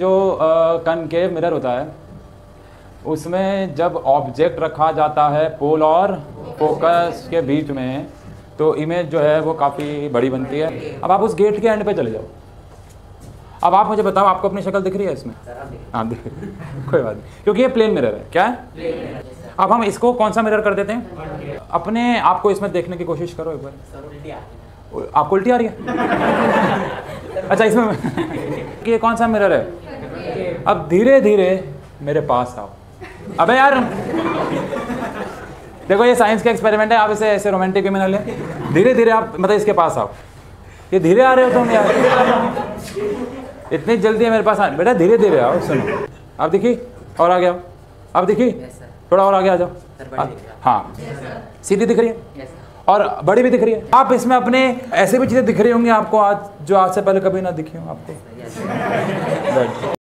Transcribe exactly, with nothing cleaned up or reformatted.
जो concave mirror होता है उसमें जब ऑब्जेक्ट रखा जाता है पोल और फोकस के बीच में तो इमेज जो है वो काफ़ी बड़ी बनती है। अब आप उस गेट के एंड पे चले जाओ। अब आप मुझे बताओ, आपको अपनी शक्ल दिख रही है इसमें? हाँ दिख रही है, कोई बात नहीं, क्योंकि ये प्लेन मिरर है। क्या है? अब हम इसको कौन सा मिरर कर देते हैं? अपने आप को इसमें देखने की कोशिश करो एक बार। आपको उल्टी आ रही है? अच्छा, इसमें ये कौन सा मिरर है? अब धीरे धीरे मेरे पास आओ। अबे यार देखो, ये साइंस का एक्सपेरिमेंट है, आप इसे ऐसे रोमांटिक वे में ना लें। धीरे धीरे आप मतलब इसके पास आओ। ये धीरे आ रहे हो तुम यार, इतनी जल्दी है मेरे पास आने। बेटा धीरे धीरे आओ। सुनो, अब देखिए और आगे आओ। अब देखिए थोड़ा और आगे आ जाओ। हाँ, सीधी दिख रही है और बड़ी भी दिख रही है। आप इसमें अपने ऐसे भी चीज़ें दिख रही होंगी आपको आज, जो आज से पहले कभी ना दिखी हो आपको।